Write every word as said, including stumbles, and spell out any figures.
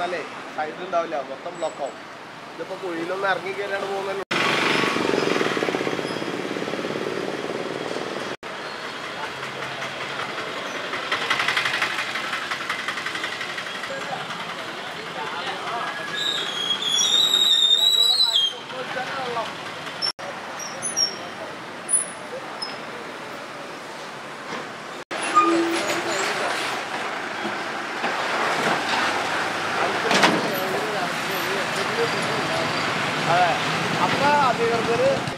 വന്നാലേ സൈഡ് ഉണ്ടാവില്ല, മൊത്തം ബ്ലോക്കാവും. ഇതിപ്പോൾ കുഴിയിലൊന്നും ഇറങ്ങി കയറിയാണ് പോകുന്നത്. അതെ, അപ്പം അധികൃതർ